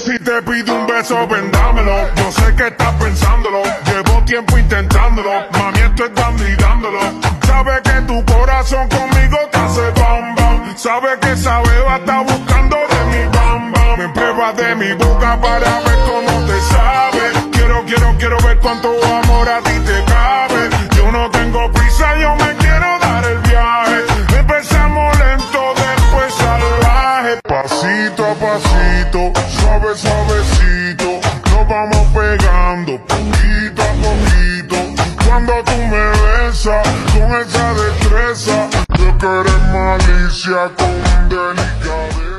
Si te pido un beso, vendámelo. Yo sé que estás pensándolo. Llevo tiempo intentándolo. Mami, esto es dando y dándolo. Sabe que tu corazón conmigo te hace bam bam. Sabe que esa beba está buscando de mi bam bam. Me prueba de mi boca para ver cómo te sabe. Quiero ver cuánto amor a ti te cabe. Yo no tengo prisa, yo me quiero dar el viaje. Empezamos lento, después salvaje. Pasito a pasito, suave suavecito, nos vamos pegando poquito a poquito. Cuando tú me besas con esa destreza, yo que eres malicia con delicadeza.